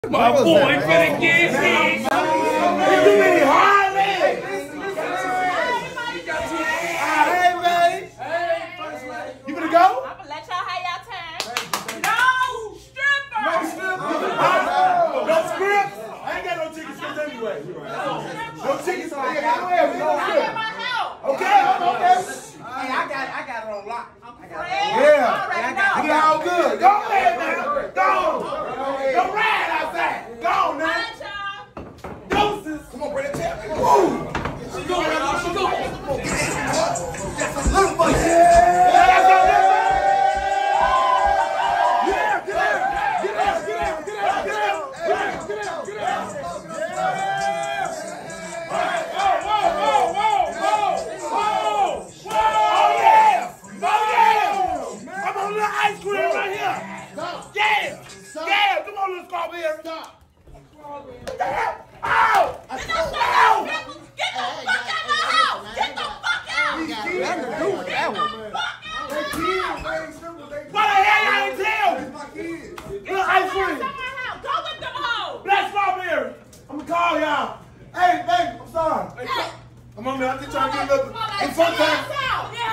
My boy finna get hit. You mean Harley? Hey, man. You gonna go? I'm gonna let y'all have y'all time. No stripper. No stripper. No script. I ain't got no tickets anyway. No tickets. I'm at my house. Okay. Hey, I got it on lock. Yeah. You get all good. Go ahead, man. Go ride outside. Go on now. Doses. Come on, bring it to me. Woo. She go. That's a little boy. Yeah. Ice cream right here. Yeah. Come on, little strawberry. Stop. Ow! Get the fuck out of my house! Get the fuck out! Why the hell y'all ain't tell me? Little ice cream. Go with them hoes! Black strawberry. I'm gonna call y'all. Hey, baby, I'm sorry. Come on, man. I'm just trying to get a little. It's fun time.